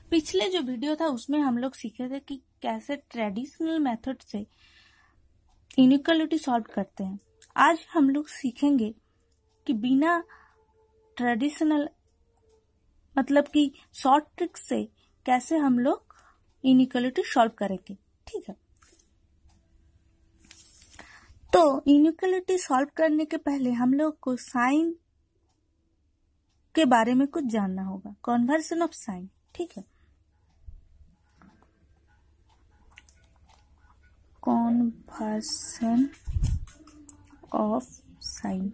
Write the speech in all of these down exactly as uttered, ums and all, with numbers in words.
पिछले जो वीडियो था उसमें हम लोग सीखे थे कि कैसे ट्रेडिशनल मेथड से इनइक्वालिटी सॉल्व करते हैं। आज हम लोग सीखेंगे कि बिना ट्रेडिशनल मतलब कि शॉर्ट ट्रिक से कैसे हम लोग इनइक्वालिटी सॉल्व करेंगे। ठीक है, तो इनइक्वालिटी सॉल्व करने के पहले हम लोग को साइन के बारे में कुछ जानना होगा, कन्वर्जन ऑफ साइन। ठीक है, कन्वर्जन ऑफ साइन।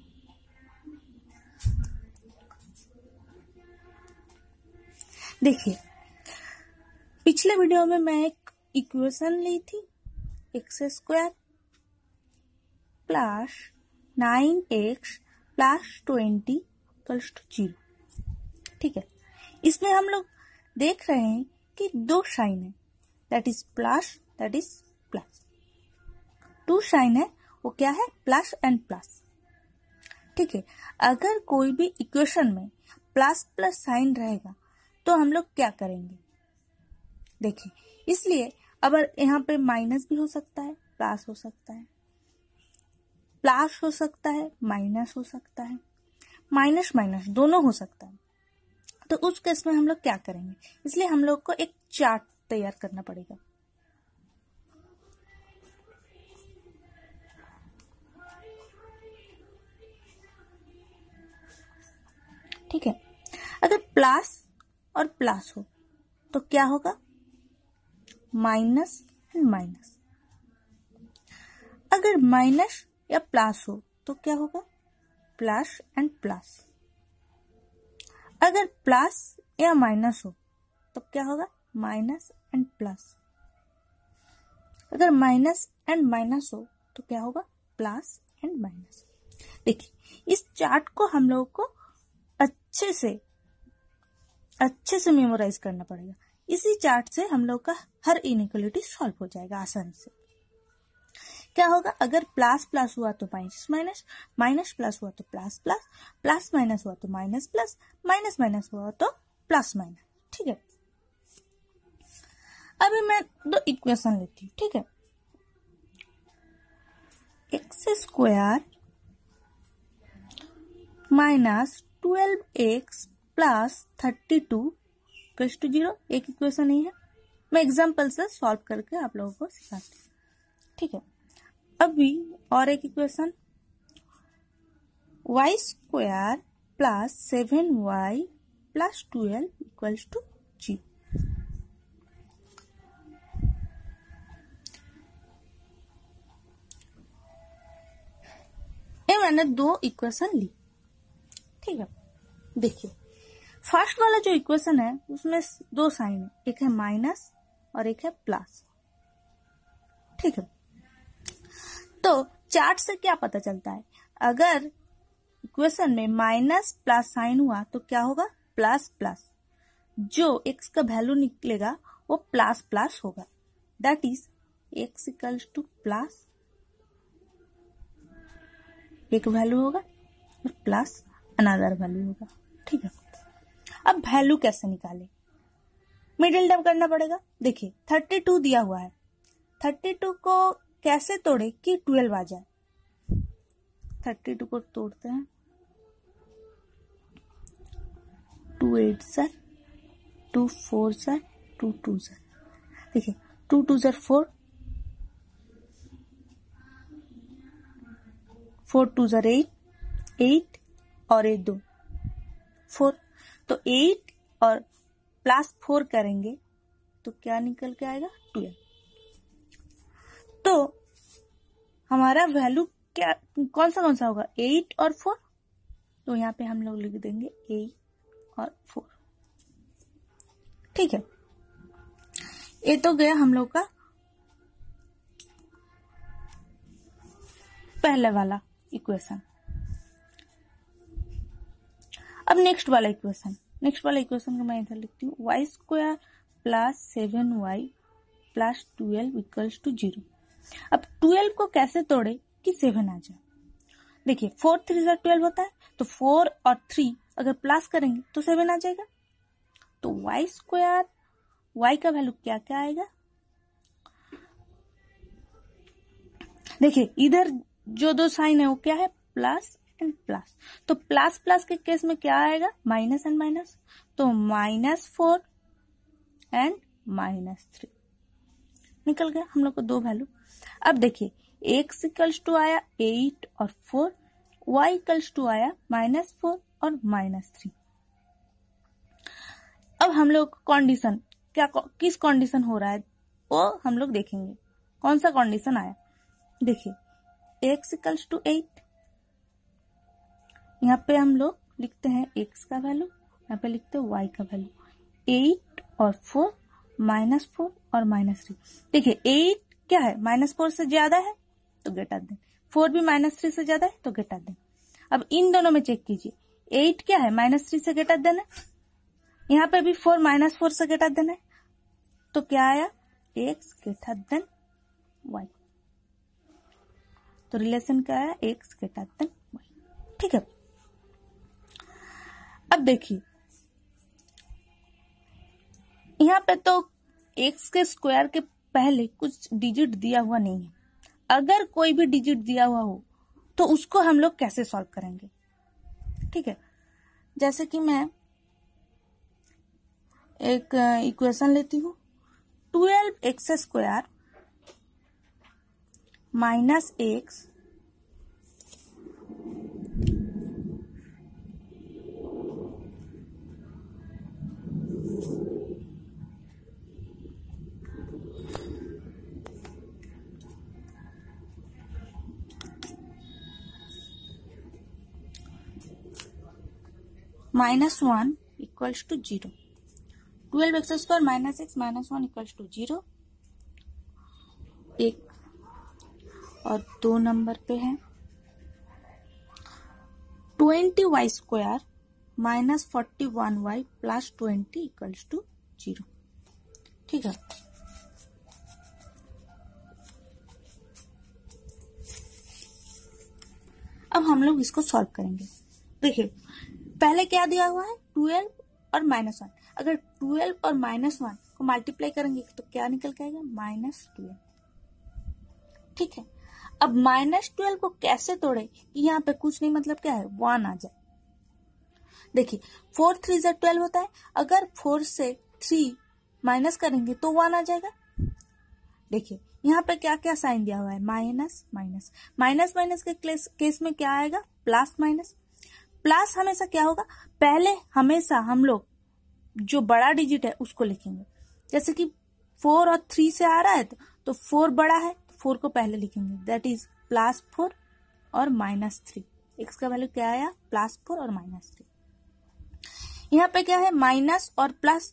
देखिए, पिछले वीडियो में मैं एक इक्वेशन ली थी, x square plus nine x plus twenty equals to zero. ठीक है, इसमें हम लोग देख रहे हैं कि दो साइन है, that is plus that is plus. Two sign है, वो क्या है, प्लस एंड प्लस। ठीक है, अगर कोई भी इक्वेशन में प्लस प्लस साइन रहेगा तो हम लोग क्या करेंगे, देखिए, इसलिए अब यहाँ पे माइनस भी हो सकता है, प्लस हो सकता है, प्लस हो सकता है, माइनस हो सकता है, माइनस माइनस दोनों हो सकता है। तो उस केस में हम लोग क्या करेंगे, इसलिए हम लोग को एक चार्ट तैयार करना पड़ेगा। ठीक है, अगर प्लस और प्लस हो तो क्या होगा, माइनस एंड माइनस। अगर माइनस या प्लस हो तो क्या होगा, प्लस एंड प्लस। अगर प्लस या माइनस हो तो क्या होगा, माइनस एंड प्लस। अगर माइनस एंड माइनस हो तो क्या होगा, प्लस एंड माइनस। देखिए, इस चार्ट को हम लोगों को अच्छे से अच्छे से मेमोराइज करना पड़ेगा। इसी चार्ट से हम लोग का हर इनइक्वालिटी सॉल्व हो जाएगा आसानी से। क्या होगा, अगर प्लस प्लस हुआ तो माइनस माइनस, माइनस प्लस हुआ तो प्लस प्लस, प्लस माइनस हुआ तो माइनस प्लस, माइनस माइनस हुआ तो प्लस माइनस। ठीक है, अभी मैं दो इक्वेशन लेती हूँ। ठीक है, x square minus twelve x plus thirty two equals to zero. एक इक्वेशन नहीं है, मैं एग्जाम्पल से सॉल्व करके आप लोगों को सिखाती हूँ। ठीक है, अभी और एक equation, y square plus seven y plus twelve equals to zero. ये मैंने दो इक्वेशन ली। ठीक है, देखिए, फर्स्ट वाला जो इक्वेशन है उसमें दो साइन है, एक है माइनस और एक है प्लस। ठीक है, तो चार्ट से क्या पता चलता है, अगर इक्वेशन में माइनस प्लस साइन हुआ तो क्या होगा, प्लस प्लस। जो एक्स का वैल्यू निकलेगा वो प्लस प्लस होगा, that is x equals to plus, एक वैल्यू होगा और प्लस अनदर वैल्यू होगा। ठीक है, अब वैल्यू कैसे निकाले, मिडिल टर्म करना पड़ेगा। देखिए, थर्टी टू दिया हुआ है, थर्टी टू को कैसे तोड़े कि ट्वेल्व आ जाए। थर्टी टू को तोड़ते हैं, two eight sir, two four sir, two two sir. देखिए, two two sir four, four two sir eight, eight और एक दो फोर, तो एट और प्लस फोर करेंगे तो क्या निकल के आएगा, ट्वेल्व। तो हमारा वैल्यू क्या, कौन सा कौन सा होगा, एट और फोर। तो यहाँ पे हम लोग लिख देंगे एट और फोर। ठीक है, ये तो गया हम लोग का पहले वाला इक्वेशन। अब नेक्स्ट वाला इक्वेशन, नेक्स्ट वाला इक्वेशन को मैं इधर लिखती हूँ, y square plus seven y plus twelve equals to zero. अब ट्वेल्व को कैसे तोड़े कि सेवन आ जाए। देखिए, फोर थ्री से ट्वेल्व होता है, तो फोर और थ्री अगर प्लस करेंगे तो सेवन आ जाएगा। तो वाई स्क्वायर, वाई का वैल्यू क्या क्या आएगा, देखिए इधर जो दो साइन है वो क्या है, प्लस एंड प्लस, तो प्लस प्लस के केस में क्या आएगा, माइनस एंड माइनस, तो minus four and minus three निकल गया हम लोग को दो वैल्यू। अब देखिए एक्स इक्वल्स टू आया एट और फोर, वाई इक्वल्स टू आया माइनस फोर और माइनस थ्री। अब हम लोग कंडीशन क्या, किस कंडीशन हो रहा है वो हम लोग देखेंगे, कौन सा कंडीशन आया। देखिए एक्स इक्वल्स टू एट, यहाँ पे हम लोग लिखते हैं एक्स का वैल्यू, यहाँ पे लिखते हैं वाई का वैल्यू, एट और फोर, माइनस फोर और माइनस थ्री। देखिए एट क्या है, माइनस फोर से ज्यादा है तो ग्रेटर देन, फोर भी माइनस थ्री से ज्यादा है तो ग्रेटर देन। अब इन दोनों में चेक कीजिए, एट क्या है, माइनस थ्री से ग्रेटर देन है, यहाँ पे भी फोर माइनस फोर से ग्रेटर देन है, तो क्या आया, एक्स ग्रेटर देन वाई, तो रिलेशन क्या है, एक्स ग्रेटर देन वाई। ठीक है, अब देखिए यहाँ पे तो एक्स के स्क्वायर के पहले कुछ डिजिट दिया हुआ नहीं है, अगर कोई भी डिजिट दिया हुआ हो तो उसको हम लोग कैसे सॉल्व करेंगे। ठीक है, जैसे कि मैं एक इक्वेशन लेती हूँ, twelve x square minus x minus one equals to zero, twelve x square minus x minus one equals to zero, एक और दो नंबर पे है twenty y square minus forty one y plus twenty equals to zero. ठीक है, अब हम लोग इसको सॉल्व करेंगे। देखिए पहले क्या दिया हुआ है, ट्वेल्व और माइनस वन, अगर ट्वेल्व और माइनस वन को मल्टीप्लाई करेंगे तो क्या निकल के आएगा, माइनस ट्वेल्व। ठीक है, अब माइनस ट्वेल्व को कैसे तोड़े कि यहाँ पे कुछ नहीं, मतलब क्या है, वन आ जाए। देखिए फोर थ्री से ट्वेल्व होता है, अगर फोर से थ्री माइनस करेंगे तो वन आ जाएगा। देखिए यहाँ पे क्या क्या साइन दिया हुआ है, माइनस माइनस, माइनस माइनस के केस में क्या आएगा, प्लस माइनस। प्लस हमेशा क्या होगा, पहले हमेशा हम लोग जो बड़ा डिजिट है उसको लिखेंगे, जैसे कि फोर और थ्री से आ रहा है तो फोर बड़ा है, फोर को पहले लिखेंगे, दैट इज प्लस फोर और माइनस थ्री। एक्स का वैल्यू क्या आया, प्लस फोर और माइनस थ्री। यहाँ पे क्या है, माइनस और प्लस,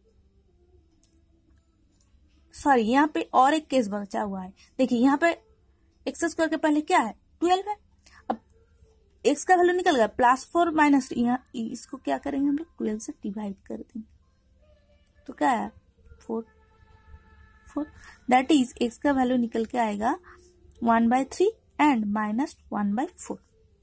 सॉरी यहाँ पे और एक केस बचा हुआ है। देखिए यहाँ पे एक्स स्क्वायर के पहले क्या है, ट्वेल्व है, अब एक्स का वैल्यू निकल गया प्लस फोर माइनस थ्री, यहाँ इसको क्या करेंगे हम लोग, ट्वेल्व से डिवाइड कर देंगे, तो क्या है, four four, that is x का वैल्यू निकल के आएगा one by three and minus one by four.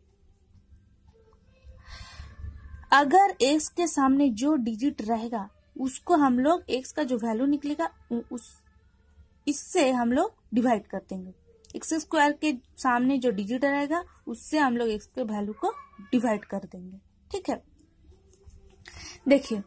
अगर एक्स के सामने जो डिजिट रहेगा उसको हम लोग एक्स का जो वैल्यू निकलेगा उस इससे हम लोग डिवाइड कर देंगे, एक्स स्क्वायर के सामने जो डिजिट रहेगा उससे हम लोग एक्स के वैल्यू को डिवाइड कर देंगे। ठीक है, देखिए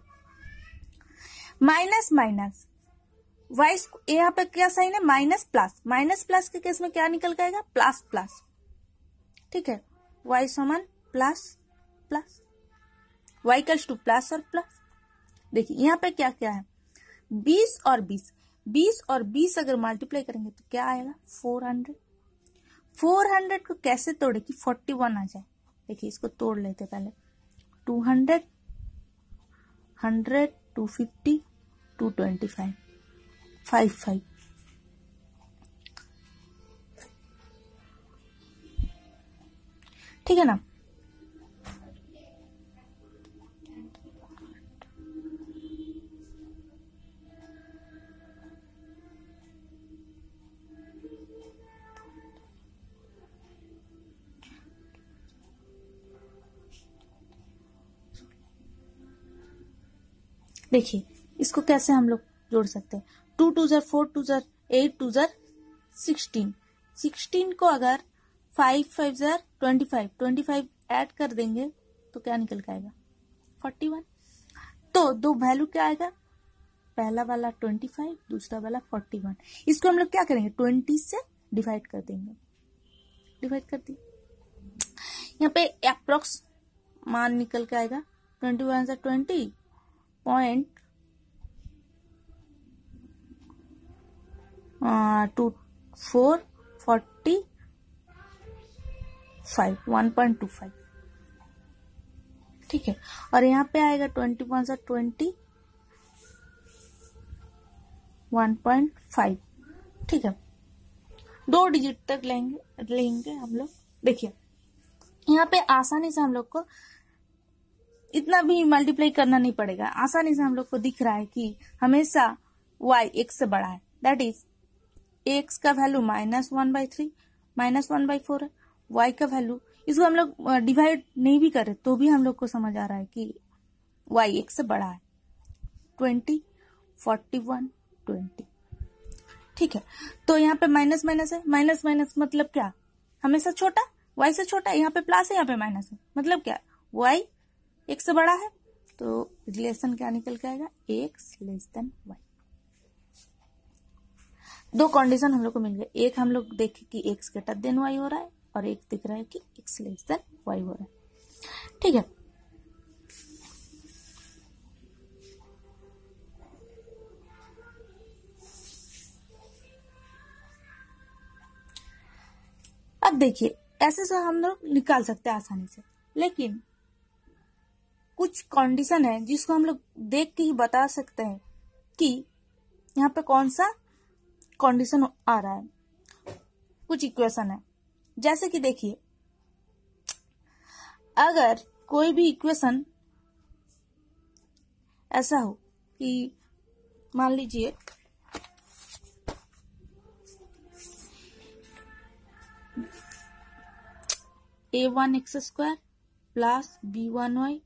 माइनस माइनस वाई, यहाँ पे क्या साइन है, माइनस प्लस, माइनस प्लस के केस में क्या निकल के आएगा, प्लस प्लस। ठीक है, वाई समान plus plus, y equals to plus और प्लस। देखिए यहाँ पे क्या क्या है, बीस और बीस, बीस और बीस अगर मल्टीप्लाई करेंगे तो क्या आएगा, फोर हंड्रेड। फोर हंड्रेड को कैसे तोड़े कि फोर्टी वन आ जाए। देखिए इसको तोड़ लेते पहले, two hundred, hundred, two fifty, two twenty five, five five. ठीक है ना, देखिए इसको कैसे हम लोग जोड़ सकते हैं, टू टू जर फोर, टू जर एट, टू जर सिक्सटीन। सिक्सटीन को अगर फाइव फाइव जर twenty five, twenty five add कर देंगे तो क्या निकल के आएगा, फोर्टी वन। तो दो वैल्यू क्या आएगा, पहला वाला ट्वेंटी फाइव, दूसरा वाला फोर्टी वन। इसको हम लोग क्या करेंगे, ट्वेंटी से डिवाइड कर देंगे, डिवाइड कर दी। यहाँ पे अप्रोक्स मान निकल के आएगा, ट्वेंटी वन से twenty point two four forty five, one point two five. ठीक है, और यहाँ पे आएगा ट्वेंटी वन से ट्वेंटी, वन पॉइंट फाइव। ठीक है, दो डिजिट तक लेंगे लेंगे हम लोग। देखिए यहाँ पे आसानी से हम लोग को इतना भी मल्टीप्लाई करना नहीं पड़ेगा, आसानी से हम लोग को दिख रहा है कि हमेशा y x से बड़ा है। दैट इज x का value minus one by three, minus one by four है। y का वैल्यू, इसको हम लोग डिवाइड नहीं भी करें तो भी हम लोग को समझ आ रहा है कि y x से बड़ा है, ट्वेंटी, फोर्टी वन, ट्वेंटी। ठीक है, तो यहाँ पे माइनस माइनस है, माइनस माइनस मतलब क्या, हमेशा छोटा, y से छोटा है। यहाँ पे प्लस है, यहाँ पे माइनस है, मतलब क्या, y x से बड़ा है। तो रिलेशन क्या निकल के आएगा, x लेस देन y। दो कंडीशन हम लोग को मिल गए, एक हम लोग देखे कि x ग्रेटर देन y हो रहा है और एक दिख रहा है कि x लेस देन y हो रहा है। ठीक है, अब देखिए ऐसे से हम लोग निकाल सकते हैं आसानी से, लेकिन कुछ कंडीशन है जिसको हम लोग देख के ही बता सकते हैं कि यहाँ पे कौन सा कंडीशन आ रहा है। कुछ इक्वेशन है, जैसे कि देखिए अगर कोई भी इक्वेशन ऐसा हो कि मान लीजिए a one x square plus b one y,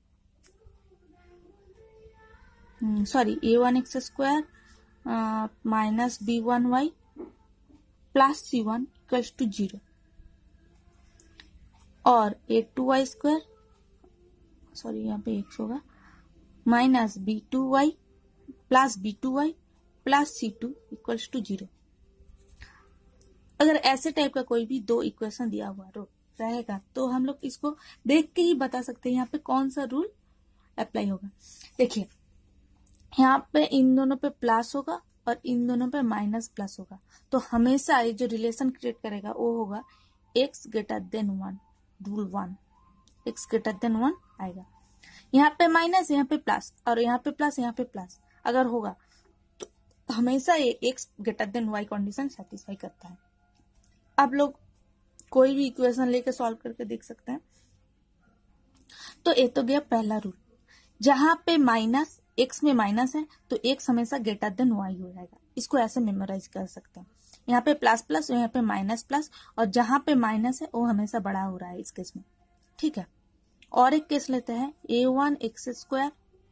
sorry a one x square minus b one y plus c one equals to zero, और a two y square, sorry यहाँ पे एक्स होगा, minus b two y plus b two y plus c two equals to zero. अगर ऐसे type का कोई भी दो इक्वेशन दिया हुआ रो रहेगा तो हम लोग इसको देख के ही बता सकते हैं यहाँ पे कौन सा रूल अप्लाई होगा। देखिए यहाँ पे इन दोनों पे प्लस होगा और इन दोनों पे माइनस प्लस होगा, तो हमेशा ये जो रिलेशन क्रिएट करेगा वो होगा x greater than one, rule one, x greater than one आएगा। यहाँ पे माइनस, यहाँ पे प्लस, और यहाँ पे प्लस, यहाँ पे प्लस अगर होगा तो हमेशा ये x greater than y condition satisfy करता है। आप लोग कोई भी इक्वेशन लेके सॉल्व करके देख सकते हैं। तो ये तो गया पहला रूल, जहां पे माइनस, x में माइनस है तो x हमेशा ग्रेटर देन y हो जाएगा। इसको ऐसे मेमोराइज कर सकते हैं, यहाँ पे प्लस प्लस, यहाँ पे माइनस प्लस, और जहां पे माइनस है वो हमेशा बड़ा हो रहा है इस केस में। ठीक है, और एक केस लेते हैं, a one x square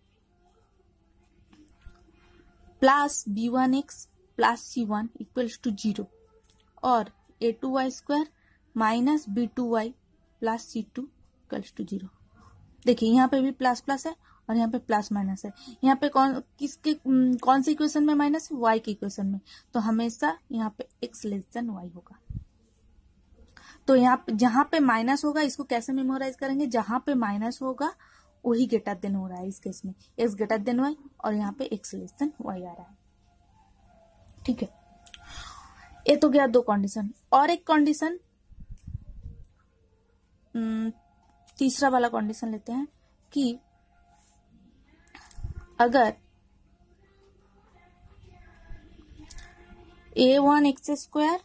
plus b one x plus c one equals to zero, और a two y square minus b two y plus c two equals to zero. देखिए यहाँ पे भी प्लस प्लस है और यहाँ पे प्लस माइनस है। यहाँ पे कौन किसके कौन सी इक्वेशन में माइनस है, y की इक्वेशन में, तो हमेशा यहाँ पे x लेस देन y होगा। तो यहाँ पे जहां पे माइनस होगा इसको कैसे मेमोराइज करेंगे, जहां पे माइनस होगा वही ग्रेटर देन हो रहा है। इस केस में x ग्रेटर देन y और यहाँ पे x लेस देन y आ रहा है। ठीक है, ये तो गया दो कंडीशन। और एक कंडीशन, तीसरा वाला कंडीशन लेते हैं कि अगर a one x square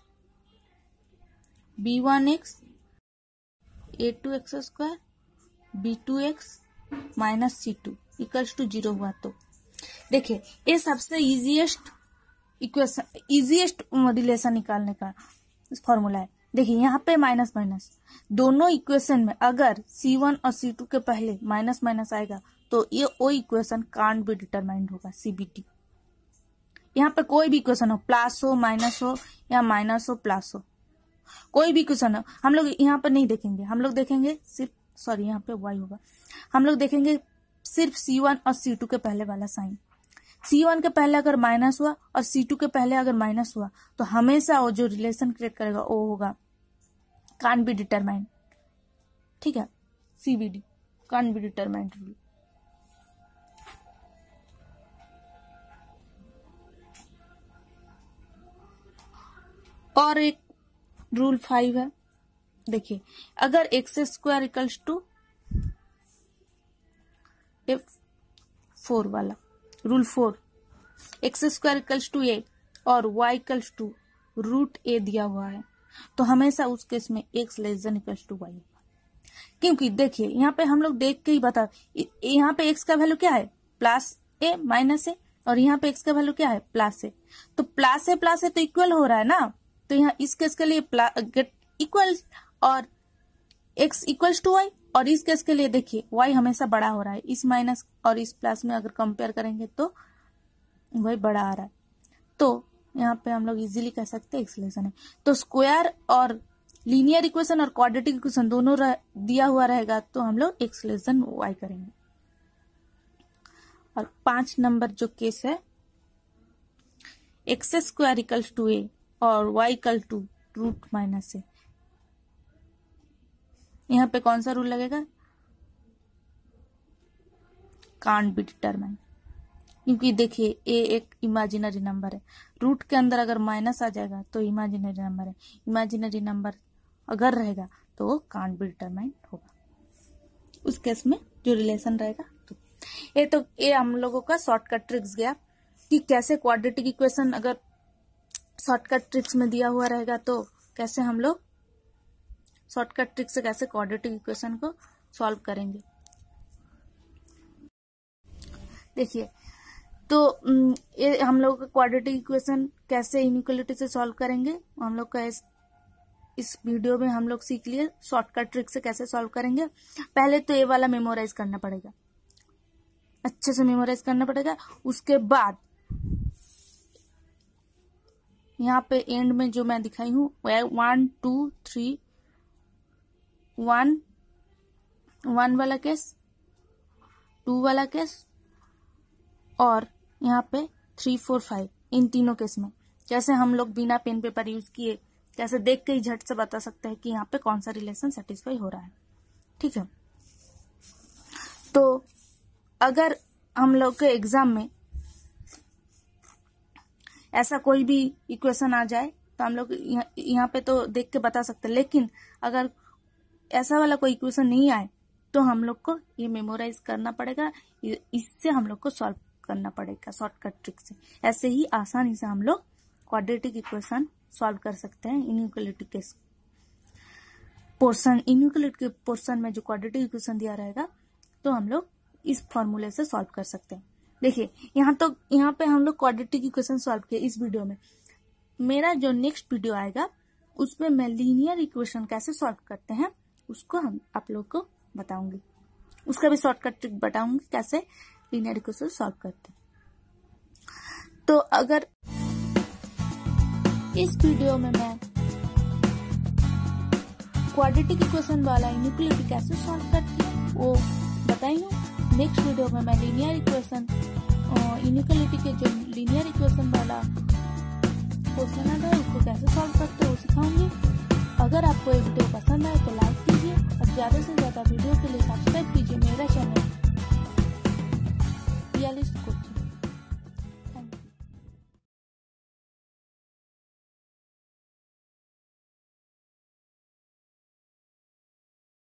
b one x a two x square b two x minus c two equals to zero हुआ, तो देखिए ये सबसे इजीएस्ट इक्वेशन, इजीएस्ट रिलेशन निकालने का फॉर्मूला है। देखिए यहाँ पे माइनस माइनस, दोनों इक्वेशन में अगर सी वन और सी टू के पहले माइनस माइनस आएगा तो ये वो इक्वेशन कांट बी डिटरमाइंड होगा, सीबीटी। यहाँ पे कोई भी इक्वेशन हो, प्लस हो माइनस हो या माइनस हो प्लस हो, कोई भी इक्वेशन हो, हम लोग यहाँ पर नहीं देखेंगे। हम लोग देखेंगे सिर्फ, सॉरी यहाँ पे वाई होगा, हम लोग देखेंगे सिर्फ सी वन और सी टू के पहले वाला साइन। सी वन के पहले अगर माइनस हुआ और सी टू के पहले अगर माइनस हुआ तो हमेशा वो जो रिलेशन क्रिएट करेगा वो होगा कांट बी डिटरमाइंड। ठीक है, CBD, can't be determined rule. और एक रूल फाइव है, देखिए, अगर x square equals to f four वाला rule four, x square equals to a और y equals to root a दिया हुआ है तो हमेशा उस केस में x less than equals to y होगा। क्योंकि देखिए यहाँ पे हम लोग देख के ही बता, यहाँ पे एक्स का वैल्यू क्या है, प्लस ए माइनस ए, और यहाँ पे एक्स का वैल्यू क्या है, प्लस ए। तो प्लस ए प्लस ए तो इक्वल हो रहा है ना, तो यहाँ इस केस के लिए गेट इक्वल और एक्स इक्वल्स टू वाई, और इस केस के लिए देखिए y हमेशा बड़ा हो रहा है, इस माइनस और इस प्लस में अगर कंपेयर करेंगे तो वही बड़ा आ रहा है। तो यहाँ पे हम लोग इजीली कह सकते हैं एक्स लेसन है। तो स्क्वायर और लीनियर इक्वेशन और क्वाड्रेटिक इक्वेशन दोनों दिया हुआ रहेगा तो हम लोग एक्स लेसन वाई करेंगे। और पांच नंबर जो केस है, x square equals to a और y equal to root minus a, यहाँ पे कौन सा रूल लगेगा, कांट बी डिटरमाइंड। क्योंकि देखिए ए एक इमेजिनरी नंबर है, रूट के अंदर अगर माइनस आ जाएगा तो इमेजिनरी नंबर है, इमेजिनरी नंबर अगर रहेगा तो वो कांट बी डिटरमाइंड होगा उस केस में जो रिलेशन रहेगा। तो ये तो ये हम लोगों का शॉर्टकट ट्रिक्स गया कि कैसे क्वाड्रेटिक इक्वेशन अगर शॉर्टकट ट्रिक्स में दिया हुआ रहेगा तो कैसे हम लोग शॉर्टकट ट्रिक से कैसे क्वाड्रेटिक इक्वेशन को सॉल्व करेंगे। देखिए, तो ये हम लोग का क्वाड्रेटिक इक्वेशन कैसे इनइक्वालिटी से सॉल्व करेंगे, हम लोग का इस, इस वीडियो में हम लोग सीख लिए शॉर्टकट ट्रिक से कैसे सॉल्व करेंगे। पहले तो ये वाला मेमोराइज करना पड़ेगा, अच्छे से मेमोराइज करना पड़ेगा। उसके बाद यहाँ पे एंड में जो मैं दिखाई हूँ one two three, one one वाला केस, टू वाला केस और यहाँ पे थ्री फोर फाइव, इन तीनों केस में कैसे हम लोग बिना पेन पेपर यूज किए कैसे देख के ही झट से बता सकते हैं कि यहाँ पे कौन सा रिलेशन सेटिस्फाई हो रहा है। ठीक है, तो अगर हम लोग के एग्जाम में ऐसा कोई भी इक्वेशन आ जाए तो हम लोग यहाँ पे तो देख के बता सकते हैं, लेकिन अगर ऐसा वाला कोई इक्वेशन नहीं आए तो हम लोग को ये मेमोराइज करना पड़ेगा, इससे हम लोग को सॉल्व करना पड़ेगा शॉर्टकट ट्रिक से। ऐसे ही आसानी से हम लोग क्वाड्रेटिक इक्वेशन सॉल्व कर सकते हैं। इनइक्वालिटी के पोर्शन, इनइक्वालिटी के पोर्शन में जो क्वाड्रेटिक इक्वेशन दिया रहेगा तो हम लोग इस फॉर्मूले से सॉल्व कर सकते हैं। देखिए यहाँ तो यहाँ पे हम लोग क्वाड्रेटिक इक्वेशन सॉल्व किए इस वीडियो में। मेरा जो नेक्स्ट वीडियो आएगा उसमें मैं लीनियर इक्वेशन कैसे सॉल्व करते हैं उसको हम आप लोग को बताऊंगी, उसका भी शॉर्टकट ट्रिक बताऊंगी कैसे लीनियर इक्वेशन सॉल्व करते हैं। तो अगर इस वीडियो में मैं क्वाड्रेटिक इक्वेशन वाला इनइक्वालिटी कैसे सॉल्व करती हूँ वो बताई हूँ, नेक्स्ट वीडियो में मैं लीनियर इक्वेशन इनइक्वालिटी के जो लीनियर इक्वेशन वाला क्वेश्चन आता है उसको कैसे सॉल्व करते हैं वो सिखाऊंगी। अगर आपको ये वीडियो पसंद आए तो लाइक कीजिए और ज़्यादा से ज़्यादा वीडियो के लिए सब्सक्राइब कीजिए मेरा चैनल रियलिस्ट कोचिंग।